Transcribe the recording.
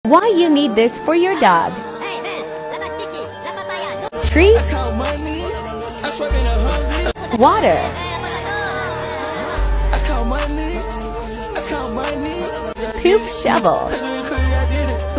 Why you need this for your dog? Treats, water, poop shovel.